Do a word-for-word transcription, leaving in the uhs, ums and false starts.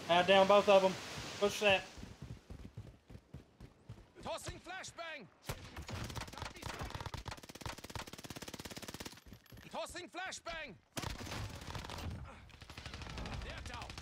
Uh, down both of them. Push that. Tossing flashbang. Tossing flashbang. They're down.